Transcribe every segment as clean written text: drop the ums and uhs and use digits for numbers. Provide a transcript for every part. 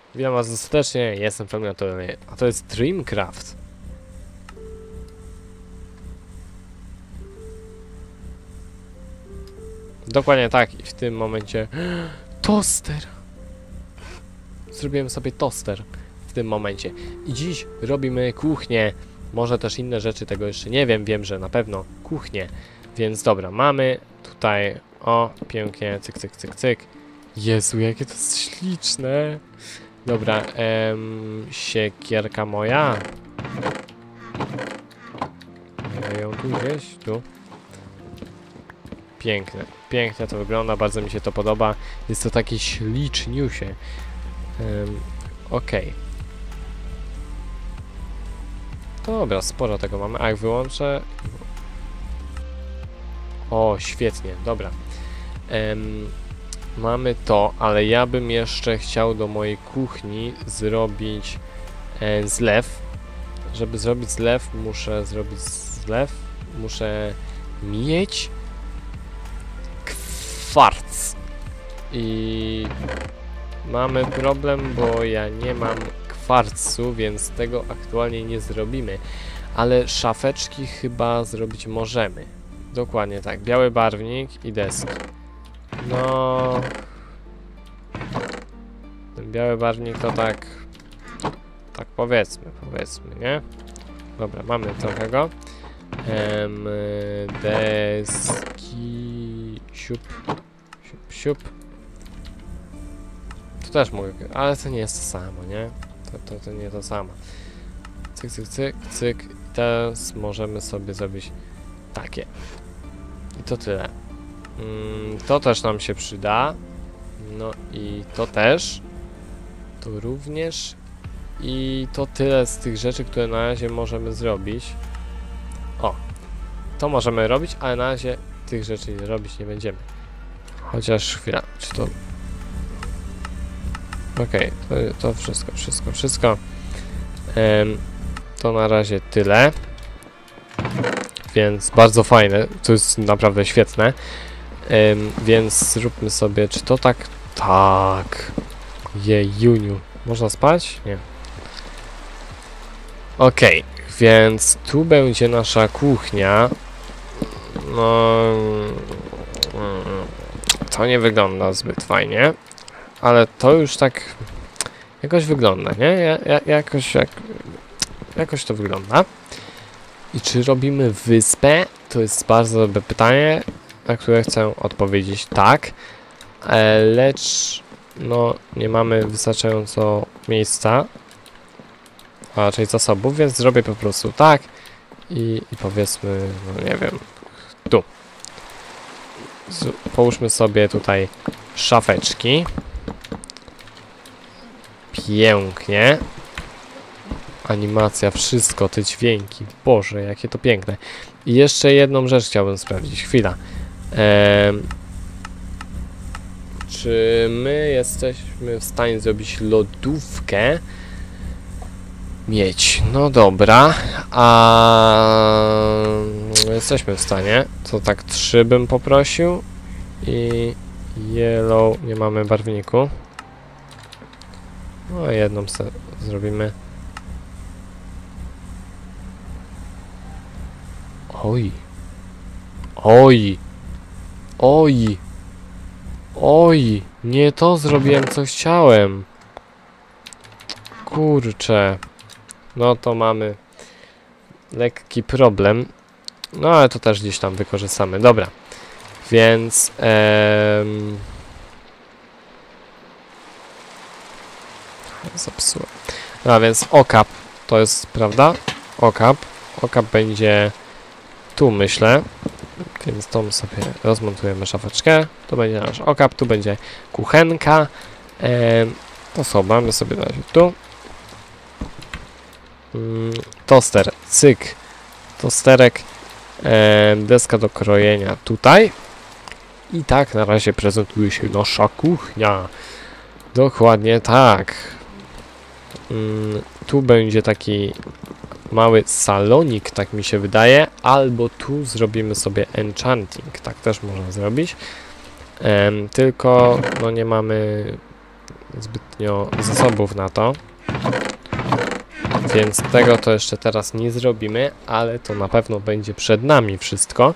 Witam was serdecznie, jestem Fragmentory, a to jest Dreamcraft. Dokładnie tak, i w tym momencie... Toster! Zrobiłem sobie toster w tym momencie. I dziś robimy kuchnię. Może też inne rzeczy, tego jeszcze nie wiem. Wiem, że na pewno kuchnię. Więc dobra, mamy tutaj... O, pięknie, cyk, cyk, cyk, cyk. Jezu, jakie to jest śliczne. Dobra, siekierka moja. Ja ją tu gdzieś, tu. Piękne, pięknie to wygląda, bardzo mi się to podoba. Jest to takie śliczniusie. Okej. Dobra, sporo tego mamy. A jak wyłączę... O, świetnie, dobra. Mamy to, ale ja bym jeszcze chciał do mojej kuchni zrobić zlew. Żeby zrobić zlew, muszę zrobić zlew. Muszę mieć kwarc. I mamy problem, bo ja nie mam kwarcu, więc tego aktualnie nie zrobimy. Ale szafeczki chyba zrobić możemy. Dokładnie tak. Biały barwnik i deski. No... Ten biały barwnik to tak... Tak powiedzmy, nie? Dobra, mamy trochę go. Deski... Siup. Siup, siup. Tu też mogę... Ale to nie jest to samo, nie? To nie to samo. Cyk, cyk, cyk, cyk. I teraz możemy sobie zrobić takie. I to tyle. To też nam się przyda. No i to też. To również. I to tyle z tych rzeczy, które na razie możemy zrobić. O. To możemy robić, ale na razie tych rzeczy robić nie będziemy. Chociaż chwila. Czy to... Okej, to wszystko. To na razie tyle. Więc bardzo fajne. To jest naprawdę świetne. Więc zróbmy sobie, czy to tak? Tak. Jejuniu. Można spać? Nie. Okej, więc tu będzie nasza kuchnia. No... To nie wygląda zbyt fajnie. Ale to już tak... Jakoś wygląda, nie? Jakoś to wygląda. I czy robimy wyspę? To jest bardzo dobre pytanie, na które chcę odpowiedzieć tak. Lecz no nie mamy wystarczająco miejsca, a raczej zasobów, więc zrobię po prostu tak i powiedzmy, no nie wiem, tu. Połóżmy sobie tutaj szafeczki. Pięknie. Animacja, wszystko, te dźwięki. Boże, jakie to piękne. I jeszcze jedną rzecz chciałbym sprawdzić. Chwila. Czy my jesteśmy w stanie zrobić lodówkę? Mieć. No dobra. Jesteśmy w stanie. To tak 3 bym poprosił. I yellow. Nie mamy barwniku. No jedną zrobimy. Oj. Oj. Oj. Oj. Nie to zrobiłem, co chciałem. Kurczę. No to mamy lekki problem. No ale to też gdzieś tam wykorzystamy. Dobra. Więc... Zepsułem. No więc okap to jest, prawda? Okap. Okap będzie tu, myślę. Więc tą sobie rozmontujemy szafeczkę. To będzie nasz okap. Tu będzie kuchenka. To co, mamy sobie na razie tu. Toster. Cyk. Tosterek. Deska do krojenia tutaj. I tak na razie prezentuje się nasza kuchnia. Dokładnie tak. Tu będzie taki mały salonik, tak mi się wydaje, albo tu zrobimy sobie enchanting, tak też można zrobić. Tylko no nie mamy zbytnio zasobów na to. Więc tego to jeszcze teraz nie zrobimy, ale to na pewno będzie przed nami wszystko.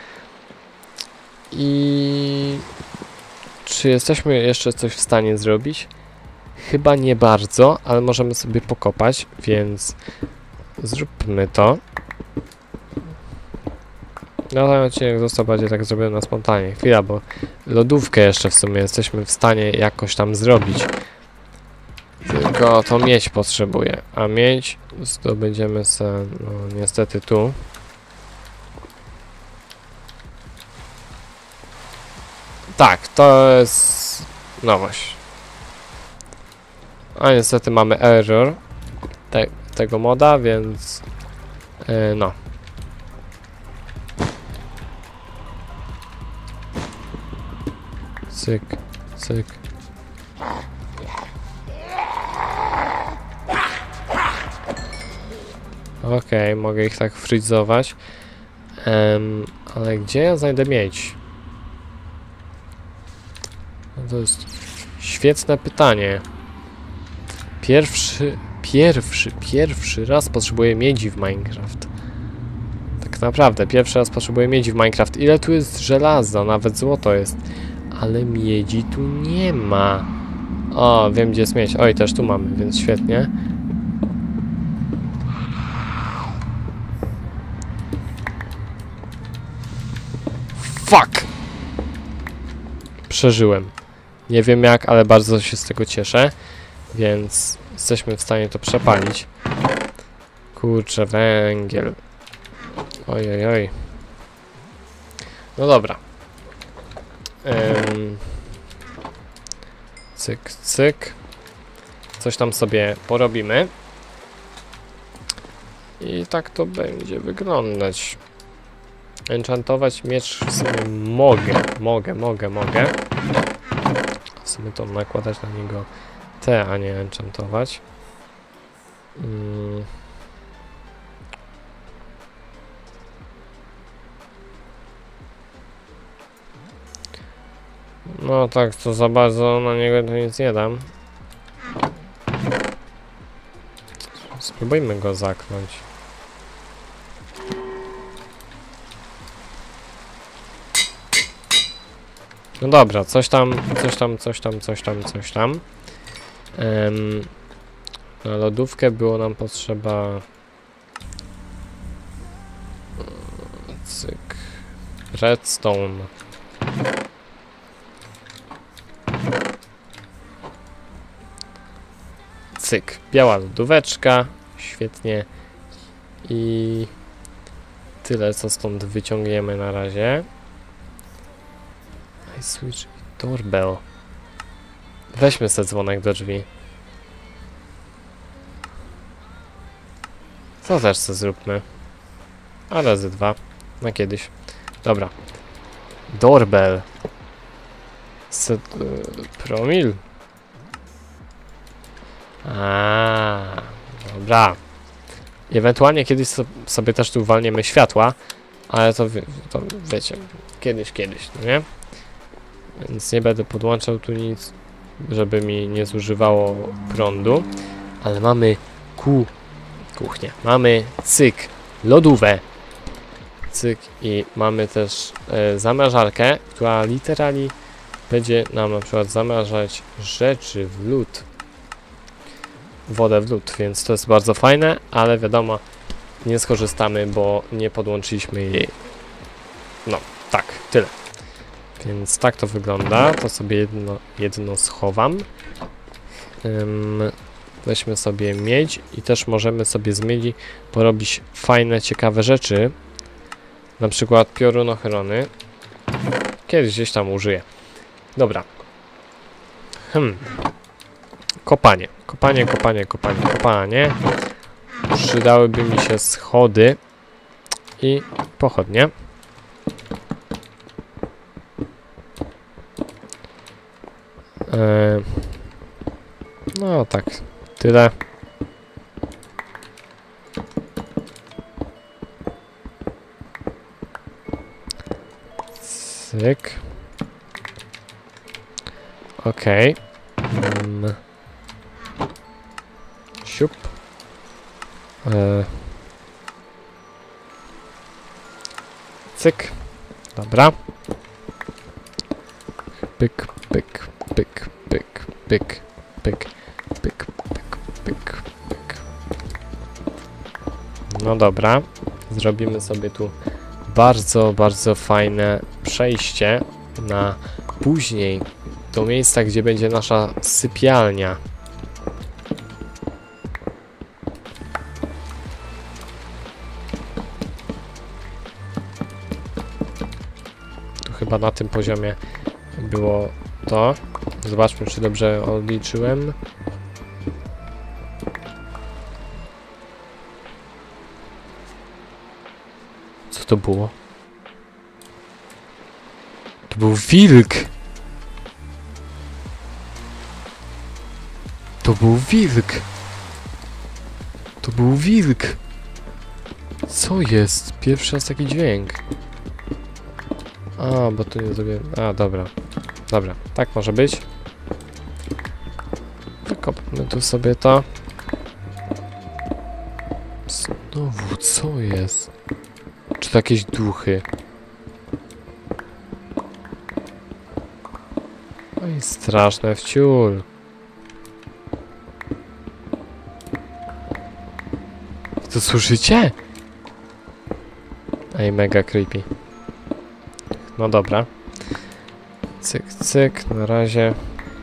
I czy jesteśmy jeszcze coś w stanie zrobić? Chyba nie bardzo, ale możemy sobie pokopać, więc zróbmy to. No ten odcinek został bardziej tak zrobiony na spontanie. Chwila, bo lodówkę jeszcze w sumie jesteśmy w stanie jakoś tam zrobić. Tylko to miedź potrzebuję, a miedź zdobędziemy se, no niestety tu. Tak, to jest nowość. A niestety mamy error tego moda, więc no. Cyk, cyk. Okej, mogę ich tak frizować. Ale gdzie ja znajdę miedź? No to jest świetne pytanie. Pierwszy raz potrzebuję miedzi w Minecraft. Tak naprawdę, pierwszy raz potrzebuję miedzi w Minecraft. Ile tu jest żelaza? Nawet złoto jest. Ale miedzi tu nie ma. O, wiem gdzie jest miedź. Oj, też tu mamy, więc świetnie. Fuck! Przeżyłem. Nie wiem jak, ale bardzo się z tego cieszę. Więc jesteśmy w stanie to przepalić. Kurczę, węgiel. Oj, oj, oj. No dobra. Cyk, cyk. Coś tam sobie porobimy. I tak to będzie wyglądać. Enchantować miecz w sumie mogę. W sumie to nakładać na niego te, a nie enchantować. No tak, to za bardzo na niego to nic nie dam. Spróbujmy go zaknąć. No dobra, coś tam. Na lodówkę było nam potrzeba... Cyk. Redstone. Cyk. Biała lodóweczka. Świetnie. I... tyle, co stąd wyciągniemy na razie. I switch doorbell. Weźmy sobie dzwonek do drzwi. Co też sobie zróbmy. A razy 2. Na kiedyś. Dobra. Doorbell. Set, promil. Dobra. Ewentualnie kiedyś sobie też tu uwalniemy światła. Ale to wiecie. Kiedyś, no nie? Więc nie będę podłączał tu nic, żeby mi nie zużywało prądu. Ale mamy kuchnię. Mamy cyk, lodówę. Cyk i mamy też zamrażarkę, która literalnie będzie nam na przykład zamrażać rzeczy w lód. Wodę w lód, więc to jest bardzo fajne, ale wiadomo, nie skorzystamy, bo nie podłączyliśmy jej. No, tak, tyle. Więc tak to wygląda. To sobie jedno schowam. Weźmy sobie miedź i też możemy sobie z miedzi porobić fajne, ciekawe rzeczy. Na przykład piorunochrony. Kiedyś gdzieś tam użyję. Dobra. Kopanie. Przydałyby mi się schody i pochodnie. No tak, tyle. Cyk. Okej. Siup. Cyk. Dobra. Pyk, pyk, pyk, pyk, pyk, pyk, pyk, pyk, pyk, pyk. No dobra. Zrobimy sobie tu bardzo, bardzo fajne przejście na później do miejsca, gdzie będzie nasza sypialnia. Tu chyba na tym poziomie było to. Zobaczmy, czy dobrze odliczyłem. Co to było? To był wilk! To był wilk! To był wilk! Co jest? Pierwszy raz taki dźwięk. A, bo tu nie zrobię... A, dobra. Dobra, tak może być. Wykopmy tu sobie to. Znowu, co jest? Czy to jakieś duchy? Oj, straszne wciul. To słyszycie? Ej, mega creepy. No dobra. Cyk, cyk, na razie.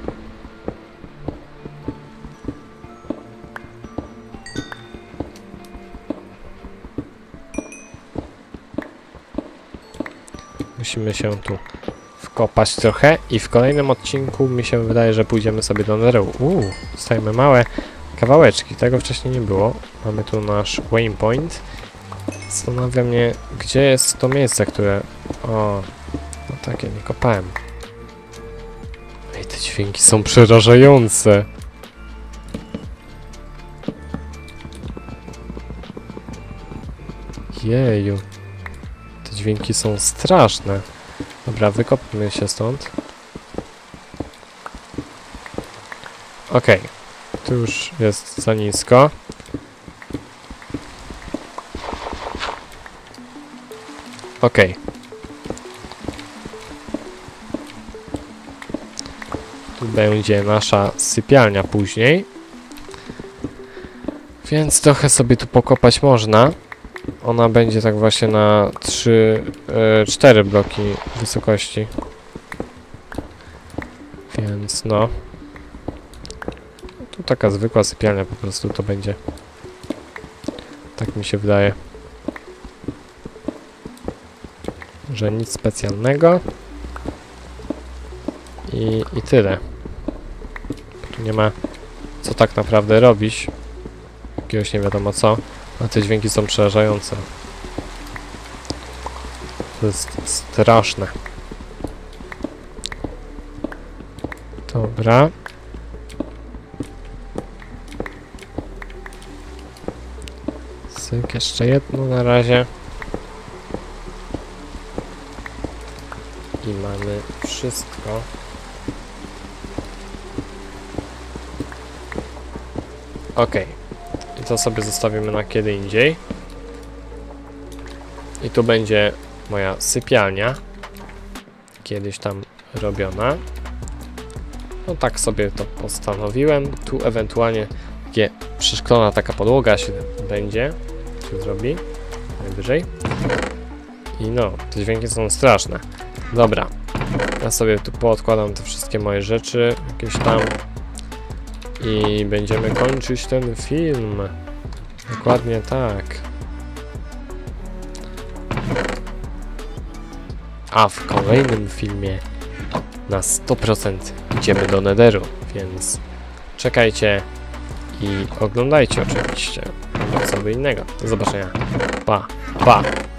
Musimy się tu wkopać trochę i w kolejnym odcinku mi się wydaje, że pójdziemy sobie do Netheru. Dostajemy małe kawałeczki, tego wcześniej nie było. Mamy tu nasz waypoint. Zastanawia mnie, gdzie jest to miejsce, które... O, no takie, nie kopałem. Ej, te dźwięki są przerażające. Jeju. Te dźwięki są straszne. Dobra, wykopmy się stąd. Okej. Tu już jest za nisko. Okej. Tu będzie nasza sypialnia później. Więc trochę sobie tu pokopać można. Ona będzie tak właśnie na 4 bloki wysokości. Więc no. Tu taka zwykła sypialnia po prostu to będzie. Tak mi się wydaje. Że nic specjalnego. I tyle. Tu nie ma co tak naprawdę robić. Jakiegoś nie wiadomo co. A te dźwięki są przerażające. To jest straszne. Dobra. Syk, jeszcze jedno na razie. I mamy wszystko. Okej. I to sobie zostawimy na kiedy indziej. I tu będzie moja sypialnia. Kiedyś tam robiona. No tak sobie to postanowiłem. Tu ewentualnie takie przeszklona taka podłoga się będzie. Się zrobi. Najwyżej. I no, te dźwięki są straszne. Dobra. Ja sobie tu poodkładam te wszystkie moje rzeczy. Jakieś tam. I będziemy kończyć ten film. Dokładnie tak. A w kolejnym filmie na 100% idziemy do Netheru, więc czekajcie i oglądajcie oczywiście. Co by innego. Do zobaczenia. Pa, pa.